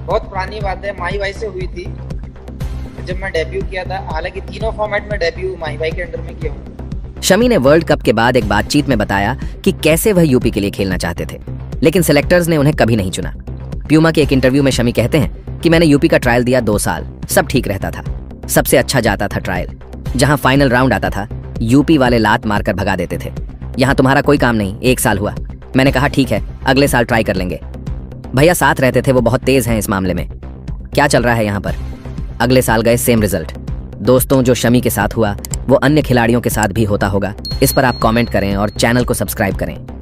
बहुत पुरानी बात है, माही भाई से हुई थी जब मैं डेब्यू किया था। हालांकि तीनों फॉर्मेट में डेब्यू माही भाई के अंडर में किया हूँ। शमी ने वर्ल्ड कप के बाद एक बातचीत में बताया कि कैसे वह यूपी के लिए खेलना चाहते थे, लेकिन सिलेक्टर्स ने उन्हें कभी नहीं चुना। प्यूमा के एक इंटरव्यू में शमी कहते हैं कि मैंने यूपी का ट्रायल दिया 2 साल, सब ठीक रहता था, सबसे अच्छा जाता था ट्रायल। जहां फाइनल राउंड आता था यूपी वाले लात मारकर भगा देते थे। यहाँ तुम्हारा कोई काम नहीं, 1 साल हुआ। मैंने कहा ठीक है, अगले साल ट्राई कर लेंगे। भैया साथ रहते थे, वो बहुत तेज हैं इस मामले में। क्या चल रहा है यहाँ पर? अगले साल गए, सेम रिजल्ट। दोस्तों, जो शमी के साथ हुआ वो अन्य खिलाड़ियों के साथ भी होता होगा। इस पर आप कमेंट करें और चैनल को सब्सक्राइब करें।